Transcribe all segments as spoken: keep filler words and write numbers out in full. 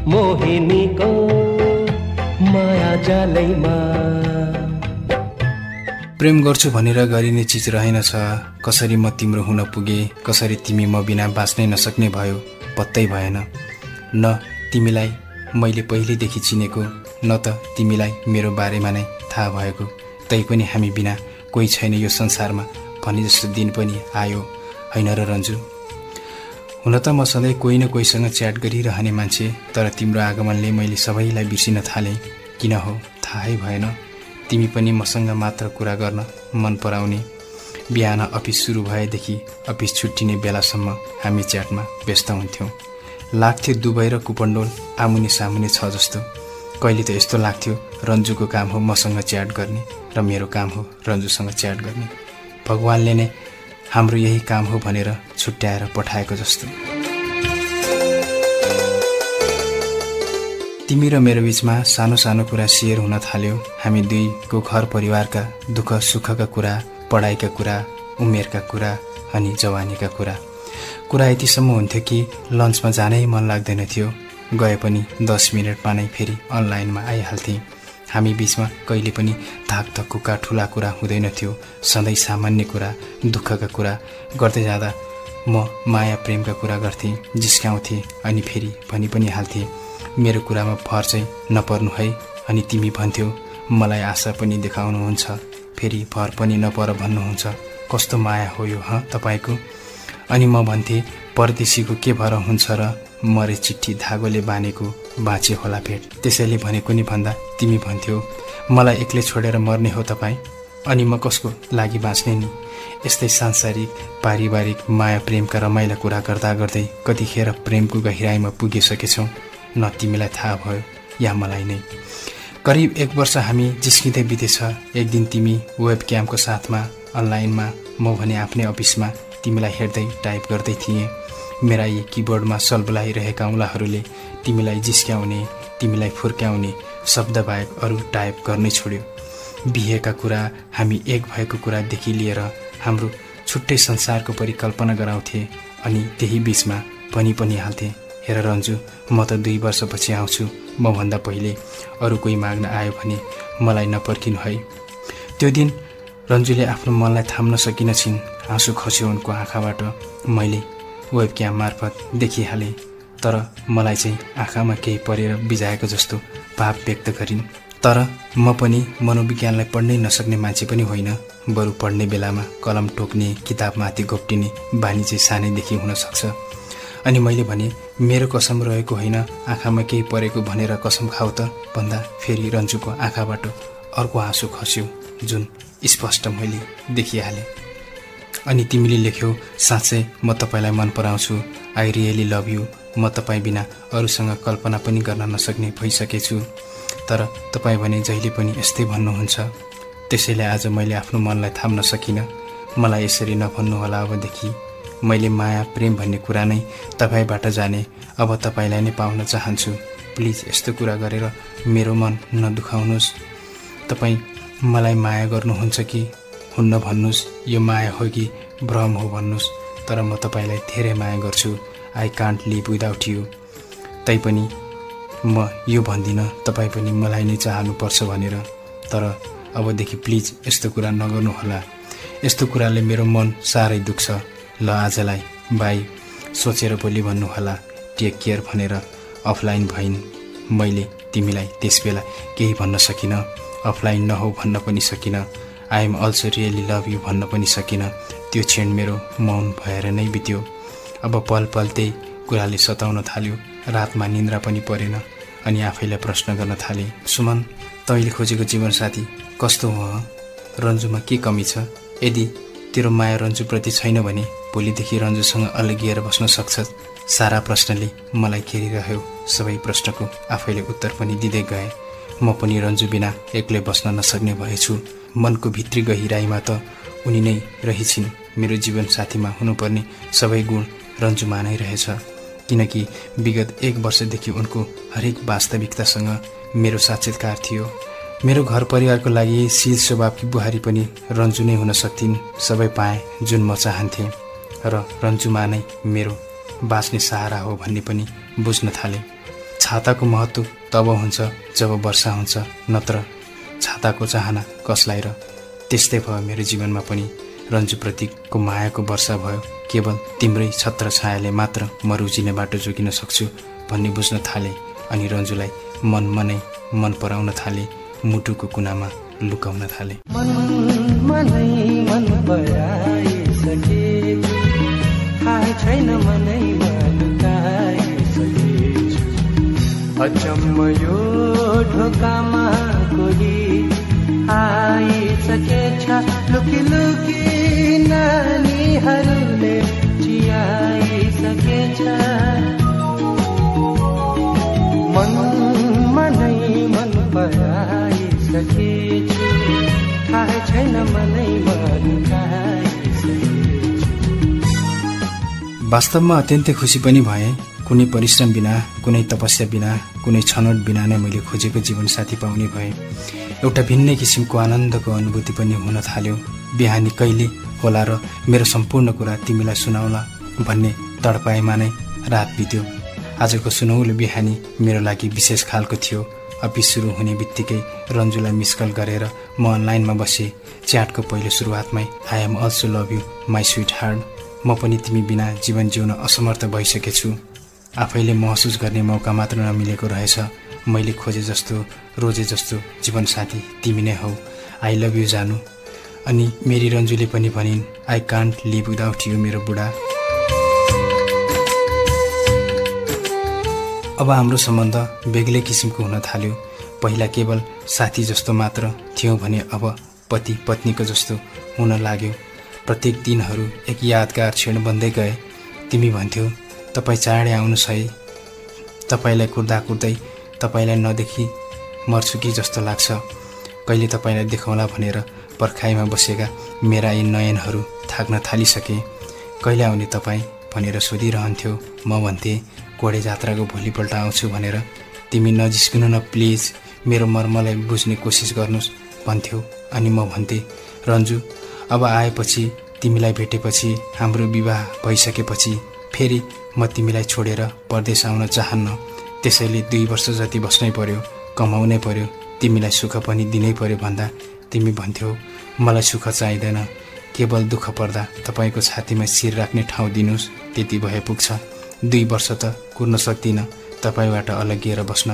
मोहिनीको माया जालैमा। प्रेम गर्छु भनेर गरिने चिज रहेनछ, कसरी म तिम्रो हुन पुगे, कसरी तिमी म बिना बाँच्नै नसक्ने भयो, पत्तै भएन। न तिमीलाई मैले पहिलेदेखि चिनेको, न त तिमीलाई मेरो बारेमा नै थाहा भएको, तैपनि हामी बिना कोही छैन यो संसारमा भने जस्तो दिन पनि आयो होइन र रन्जु? हुन त म सधैँ कोही न कोहीसँग च्याट गरिरहने मान्छे, तर तिम्रो आगमनले मैले सबैलाई बिर्सिन थालेँ। किन हो थाहै भएन। तिमी पनि मसँग मात्र कुरा गर्न मन पराउने। बिहान अफिस सुरु भएदेखि अफिस छुट्टिने बेलासम्म हामी च्याटमा व्यस्त हुन्थ्यौँ। लाग्थ्यो दुबई र कुपन्डोल आमुने सामुने छ जस्तो। कहिले त यस्तो लाग्थ्यो रन्जुको काम हो मसँग च्याट गर्ने र मेरो काम हो रन्जुसँग च्याट गर्ने। भगवानले नै हाम्रो यही काम हो भनेर छुट्याएर पठाएको जस्तो। तिमी र मेरो बीचमा सानो सानो कुरा सेयर हुन थाल्यो। हामी दुईको घर परिवारका दुःख सुखका कुरा, पढाइका कुरा, उमेरका कुरा अनि जवानीका कुरा। कुरा यतिसम्म हुन्थ्यो कि लन्चमा जानै मन लाग्दैन थियो। गए पनि दस मिनटमा नै फेरि अनलाइनमा आइहाल्थे। हामी बीचमा कहिले पनि धाक धक्कुका ठुला कुरा हुँदैन थियो। सधैँ सामान्य कुरा, दुःखका कुरा गर्दै जाँदा म माया प्रेमका कुरा गर्थेँ, जिस्काउँथे अनि फेरि भनि पनि हाल्थे मेरो कुरामा भर चाहिँ नपर्नु है। अनि तिमी भन्थ्यौ मलाई आशा पनि देखाउनुहुन्छ, फेरि भर पनि नपर भन्नुहुन्छ। कस्तो माया हो यो ह तपाईँको? अनि म भन्थे परदेशीको के भर हुन्छ र, मरे चिट्ठी धागोले बानेको बाँचे होला भेट। त्यसैले भनेको नि भन्दा तिमी भन्थ्यौ मलाई एक्लै छोडेर मर्ने हो तपाईँ, अनि म कसको लागि बाँच्ने नि? यस्तै सांसारिक पारिवारिक माया प्रेमका रमाइला कुरा गर्दा गर्दै कतिखेर प्रेमको गहिराइमा पुगिसकेछौँ, न तिमीलाई थाहा भयो या मलाई नै। करिब एक वर्ष हामी जिस्किँदै बितेछ। एक दिन तिमी वेब क्यामको साथमा अनलाइनमा, म भने आफ्नै अफिसमा तिमीलाई हेर्दै टाइप गर्दै थिएँ। मेरा यी किबोर्डमा सल्बलाइरहेका औँलाहरूले तिमीलाई जिस्क्याउने, तिमीलाई फुर्क्याउने शब्द बाहेक अरू टाइप गर्नै छोड्यो। बिहेका कुरा, हामी एक भएको कुरादेखि लिएर हाम्रो छुट्टै संसारको परिकल्पना गराउँथे। अनि त्यही बीचमा भनी पनि हाल्थे हेर रन्जु, म त दुई वर्षपछि आउँछु, म भन्दा पहिले अरू कोही माग्न आयो भने मलाई नपर्खिनु है। त्यो दिन रन्जुले आफ्नो मनलाई थाम्न सकिन छिन्। आँसु खस्यो उनको आँखाबाट। मैले वेब क्याम मार्फत देखिहालेँ, तर मलाई चाहिँ आँखामा केही परेर बिजाएको जस्तो भाव व्यक्त गरिन्। तर म पनि मनोविज्ञानलाई पढ्नै नसक्ने मान्छे पनि होइन। बरु पढ्ने बेलामा कलम टोक्ने, किताबमाथि घोप्टिने बानी चाहिँ सानैदेखि हुन सक्छ। अनि मैले भने मेरो कसम रहेको होइन, आँखामा केही परेको भनेर कसम खाऊ त भन्दा फेरि रन्जुको आँखाबाट अर्को आँसु खस्यो, जुन स्पष्ट मैले देखिहालेँ। अनि तिमीले लेख्यौ साँच्चै म तपाईँलाई मन पराउँछु, आई रियली लभ यु। म तपाईँ बिना अरूसँग कल्पना पनि गर्न नसक्ने भइसकेछु। तर तपाईँ भने जहिले पनि यस्तै भन्नुहुन्छ। त्यसैले आज मैले आफ्नो मनलाई थाम्न सकिनँ। मलाई यसरी नभन्नुहोला अबदेखि। मैले माया प्रेम भन्ने कुरा नै तपाईँबाट जाने, अब तपाईँलाई नै पाउन चाहन्छु। प्लिज यस्तो कुरा गरेर मेरो मन नदुखाउनुहोस्। तपाईँ मलाई माया गर्नुहुन्छ कि हुन्न भन्नुहोस्। यो माया हो कि भ्रम हो भन्नुहोस्। तर म तपाईँलाई धेरै माया गर्छु। I can't live without you. तैपनि म यो भन्दिनँ तपाईँ पनि मलाई नै चाहनुपर्छ भनेर। तर अबदेखि प्लिज यस्तो कुरा नगर्नुहोला। यस्तो कुराले मेरो मन साह्रै दुख्छ। ल आजलाई बाई, सोचेर भोलि भन्नुहोला। टेक केयर भनेर अफलाइन भइन्। मैले तिमीलाई त्यस बेला केही भन्न सकिनँ। अफलाइन नहो भन्न पनि सकिनँ। I am also really love you भन्न पनि सकिनँ। त्यो क्षण मेरो मौन भएर नै बित्यो। अब पल पल त्यही कुराले सताउन थाल्यो। रातमा निन्द्रा पनि परेन। अनि आफैलाई प्रश्न गर्न थालेँ, सुमन तैँले खोजेको जीवनसाथी कस्तो हो? रन्जुमा के कमी छ? यदि तेरो माया रन्जुप्रति छैन भने भोलिदेखि रन्जुसँग अलगिएर बस्न सक्छस्। सारा प्रश्नले मलाई घेरिरह्यो। सबै प्रश्नको आफैले उत्तर पनि दिँदै गए। म पनि रन्जु बिना एक्लै बस्न नसक्ने भएछु। मनको भित्री गहिराइमा त उनी नै रहिछिन्। मेरो जीवनसाथीमा हुनुपर्ने सबै गुण रन्जुमा नै रहेछ। किनकि विगत एक वर्षदेखि उनको हरेक वास्तविकतासँग मेरो साक्षात्कार थियो। मेरो घर परिवारको लागि शील स्वभावकी बुहारी पनि रन्जु नै हुन सक्थिन्। सबै पाएँ जुन म चाहन्थेँ र रन्जुमा नै मेरो बाँच्ने सहारा हो भन्ने पनि बुझ्न थालेँ। छाताको महत्त्व तब हुन्छ जब वर्षा हुन्छ, नत्र छाताको चाहना कसलाई र। त्यस्तै भयो मेरो जीवनमा पनि रन्जुप्रतिको मायाको वर्षा भयो। केवल तिम्रै छत्र छायाले मात्र म रुजिने बाटो जोगिन सक्छु भन्ने बुझ्न थाले अनि रन्जुलाई मन मनै मन पराउन थाले, मुटुको कुनामा लुकाउन थाले। मन मनै मन पराइसके, थाहा छैन मनैमा लुकाइसकेछु। अचम्म यो ढोकामा कोही आइसकेछ, लुकी लुकी नानीहरूले चियाइसकेछ। मन मनै मन पराइसकेछु, थाहा छैन मनैमा लुकाइसकेछु। वास्तवमा अत्यन्तै खुसी पनि भएँ। कुनै परिश्रम बिना, कुनै तपस्या बिना, कुनै छनौट बिना नै मैले खोजेको जीवनसाथी पाउने भए। एउटा भिन्नै किसिमको आनन्दको अनुभूति पनि हुन थाल्यो। बिहानी कहिले होला र मेरो सम्पूर्ण कुरा तिमीलाई सुनाउला भन्ने तडपाएमा नै रात बित्यो। आजको सुनौलो बिहानी मेरो लागि विशेष खालको थियो। अफिस सुरु हुने बित्तिकै रन्जुलाई मिस कल गरेर म अनलाइनमा बसेँ। च्याटको पहिलो सुरुवातमै I am also love you my sweet heart, म पनि तिमी बिना जीवन जिउन असमर्थ भइसकेछु। आफैले महसुस गर्ने मौका मात्र नमिलेको रहेछ। मैले खोजे जस्तो रोजे जस्तो जीवनसाथी तिमी नै हौ। आई लभ यु जानु। अनि मेरी रन्जुले पनि भनिन् I can't live without you मेरो बुढा। अब हाम्रो सम्बन्ध बेग्लै किसिमको हुन थाल्यो। पहिला केवल साथी जस्तो मात्र थियौँ भने अब पति पत्नीको जस्तो हुन लाग्यो। प्रत्येक दिनहरू एक यादगार क्षण बन्दै गए। तिमी भन्थ्यौ तपाईँ चाँडै आउनुहोस् है, तपाईँलाई कुर्दा कुर्दै तपाईँलाई नदेखि मर्छु कि जस्तो लाग्छ। कहिले तपाईँलाई देखाउला भनेर पर्खाइमा बसेका मेरा यी नयनहरू थाक्न थालिसके। कहिले आउने तपाईँ भनेर सोधिरहन्थ्यो। म भन्थेँ कोडे जात्राको भोलिपल्ट आउँछु भनेर। तिमी नजिस्किनु न प्लिज, मेरो मर्मलाई बुझ्ने कोसिस गर्नुहोस् भन्थ्यौ। अनि म भन्थेँ रन्जु अब आएपछि, तिमीलाई भेटेपछि, हाम्रो विवाह भइसकेपछि फेरि म तिमीलाई छोडेर परदेश आउन चाहन्न। त्यसैले दुई वर्ष जति बस्नै पर्यो, कमाउनै पर्यो, तिमीलाई सुख पनि दिनै पर्यो भन्दा तिमी भन्थ्यौ मलाई सुख चाहिँदैन, केवल दुःख पर्दा तपाईँको छातीमा शिर राख्ने ठाउँ दिनुहोस्, त्यति भए पुग्छ। दुई वर्ष त कुर्न सक्दिनँ तपाईँबाट अलग्गिएर बस्न।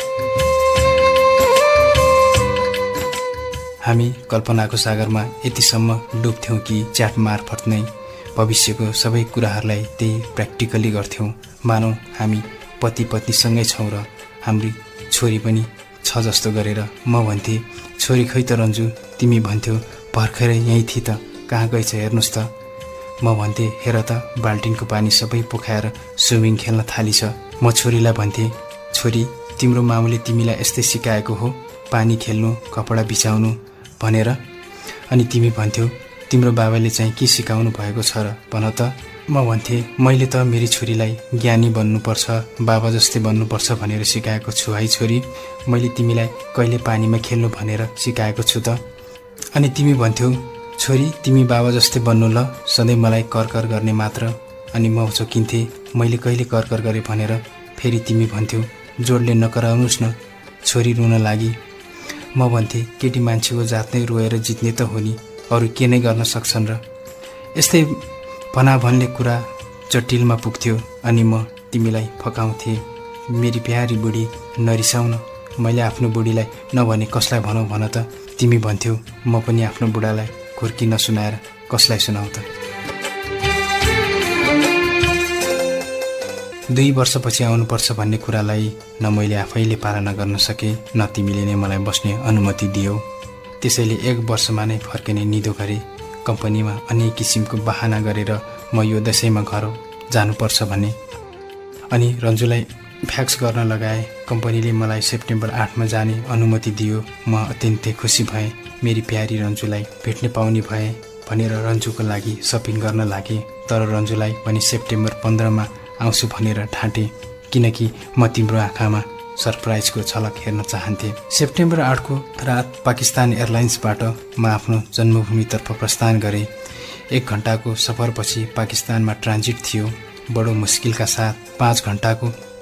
हामी कल्पनाको सागरमा यतिसम्म डुब्थ्यौँ कि च्याट मार्फत नै भविष्यको सबै कुराहरूलाई त्यही प्र्याक्टिकली गर्थ्यौँ। मानौँ हामी पति पत्नीसँगै छौँ र हाम्री छोरी पनि छ जस्तो गरेर। म भन्थेँ छोरी खै त रन्जु, तिमी भन्थ्यौ भर्खरै यहीँ थिए त, कहाँ गएछ हेर्नुहोस् त। म भन्थेँ हेर त बाल्टिनको पानी सबै पोखाएर स्विमिङ खेल्न थालिछ। म छोरीलाई भन्थेँ छोरी तिम्रो मामुले तिमीलाई यस्तै सिकाएको हो पानी खेल्नु, कपडा बिछाउनु भनेर। अनि तिमी भन्थ्यौ तिम्रो बाबाले चाहिँ के सिकाउनु भएको छ र भन त। म भन्थेँ मैले त मेरी छोरीलाई ज्ञानी बन्नुपर्छ, बाबा जस्तै बन्नुपर्छ भनेर सिकाएको छु है छोरी, मैले तिमीलाई कहिले पानीमा खेल्नु भनेर सिकाएको छु त। अनि तिमी भन्थ्यौ छोरी तिमी बाबा जस्तै बन्नु ल, सधैँ मलाई करकर गर्ने मात्र। अनि म चोकिन्थेँ मैले कहिले करकर गरेँ भनेर। फेरि तिमी भन्थ्यौ जोडले नकराउनुहोस् न, छोरी रुन लागि। म भन्थेँ केटी मान्छेको जात नै रोएर जित्ने त हो नि, अरू के नै गर्न सक्छन् र। यस्तै भनाभनले कुरा जटिलमा पुग्थ्यो। अनि म तिमीलाई फकाउँथेँ मेरी प्यारी बुढी नरिसाउन, मैले आफ्नो बुढीलाई नभने कसलाई भनौँ भन त। तिमी भन्थ्यौ म पनि आफ्नो बुढालाई खुर्की नसुनाएर कसलाई सुनाउ त। दुई वर्षपछि आउनुपर्छ भन्ने कुरालाई न मैले आफैले पालना गर्न सकेँ, न तिमीले नै मलाई बस्ने अनुमति दियौ। त्यसैले एक वर्षमा नै फर्किने निदो गरेँ। कम्पनीमा अनेक किसिमको बहाना गरेर म यो दशैंमा घर जानुपर्छ भने। अनि रन्जुलाई फ्याक्स गर्न लगाए। कम्पनीले मलाई सेप्टेम्बर आठमा जाने अनुमति दियो। म अत्यन्तै खुसी भएँ। मेरी प्यारी रन्जुलाई भेट्न पाउने भए भनेर रन्जुको लागि सपिङ गर्न लागेँ। तर रन्जुलाई पनि सेप्टेम्बर पन्ध्रमा आउँछु भनेर ठाँटेँ, किनकि म तिम्रो आँखामा सरप्राइजको झलक हेर्न चाहन्थे। सेप्टेम्बर आठको रात पाकिस्तान एयरलाइन्सबाट म आफ्नो जन्मभूमितर्फ प्रस्थान गरेँ। एक घण्टाको सफरपछि पाकिस्तानमा ट्रान्जिट थियो। बडो मुस्किलका साथ पाँच घण्टाको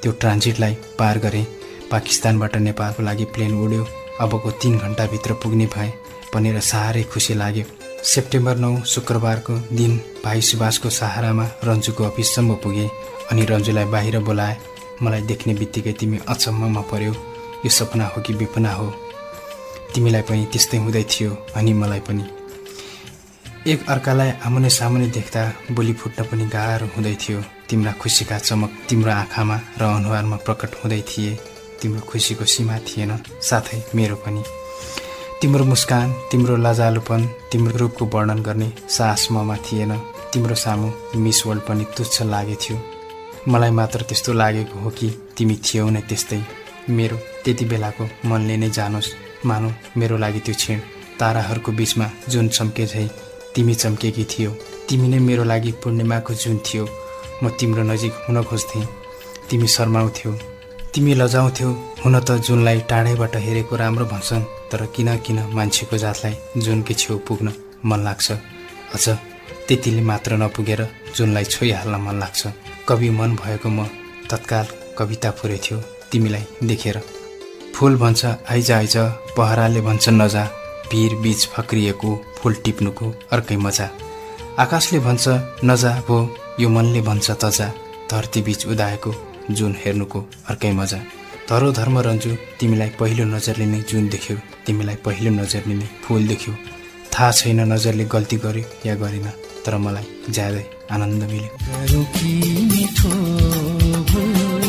त्यो ट्रान्जिटलाई पार गरेँ। पाकिस्तानबाट नेपालको लागि प्लेन उड्यो। अबको तीन घण्टाभित्र पुग्ने भएँ भनेर साह्रै खुसी लाग्यो। सेप्टेम्बर नौ शुक्रबारको दिन भाइ सुभाषको सहारामा रन्जुको अफिससम्म पुगेँ अनि रन्जुलाई बाहिर बोलाए। मलाई देख्ने बित्तिकै तिमी अचम्ममा पर्यो। यो सपना हो कि विपना हो? तिमीलाई पनि त्यस्तै हुँदै थियो अनि मलाई पनि। एक अर्कालाई आमुने सामुने देख्दा बोली फुट्न पनि गाह्रो हुँदै थियो। तिम्रा खुसीका चमक तिम्रो आँखामा र अनुहारमा प्रकट हुँदै थिए। तिम्रो खुसीको सीमा थिएन, साथै मेरो पनि। तिम्रो मुस्कान, तिम्रो लजालुपन, तिम्रो रूपको वर्णन गर्ने साहस ममा थिएन। तिम्रो सामु मिस वर्ल्ड पनि तुच्छ लागेथ्यो। मलाई मात्र त्यस्तो लागेको हो कि तिमी थियौ नै त्यस्तै। मेरो त्यति बेलाको मनले नै जानोस्। मानौ मेरो लागि त्यो क्षण ताराहरूको बीचमा जुन चम्के झै तिमी चम्केकी थियौ। तिमी नै मेरो लागि पूर्णिमाको जुन थियो। म तिम्रो नजिक हुन खोज्थेँ। तिमी शर्माउँथ्यौ, तिमी लजाउँथ्यौ। हुन त जुनलाई टाढैबाट हेरेको राम्रो भन्छन्, तर किन किन मान्छेको जातलाई जुनकै छेउ पुग्न मन लाग्छ। अझ त्यतिले मात्र नपुगेर जुनलाई छोइहाल्न मन लाग्छ। कवि मन भएको म तत्काल कविता फुरेथ्यो तिमीलाई देखेर। फूल भन्छ आइज आइज, पहराले भन्छ नजा, भिर बीच फक्रिएको फूल टिप्नुको अर्कै मजा। आकाशले भन्छ नजा भो, यो मनले भन्छ तजा, धरती बीच उदाएको जुन हेर्नुको अर्कै मजा। धरो धर्म रन्जु, तिमीलाई पहिलो नजरले नै जुन देख्यो। तिमीलाई पहिलो नजरले नै फूल देख्यो। थाहा छैन नजरले गल्ती गर्यो या गरेन, तर मलाई ज्यादै आनन्द मिल्यो। गरौँ कि मिठो भुल,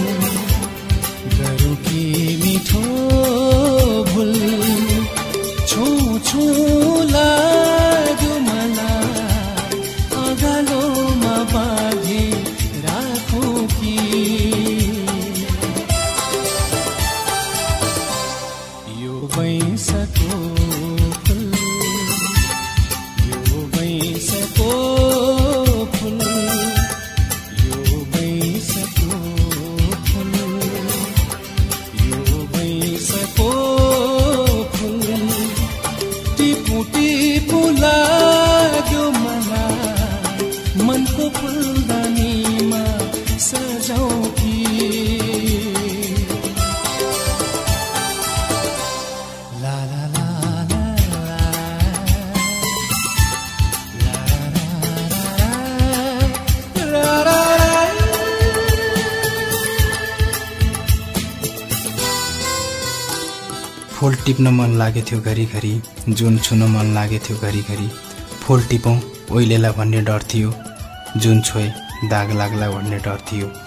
गरौँ कि मिठो भुल, छो छो लाग्यो मलाई, अगालोमा बाँधी राखौँ कि यो वैंशको फुल, यो वैंशको फुल, यो वैंशको फुल, यो वैंशको फुल, टिपु टिपु लाग्यो मलाई, मनको फुलदानीमा सजाउँ कि ला ला ला ला ला, ला ला ला ला। फूल टिप्न मन लागेथ्यो घरिघरि, जुन छुन मन लागेथ्यो घरिघरि। फूल टिपौँ ओइलेला भन्ने डर थियो, जुन छोए दाग लाग्ला भन्ने डर थियो।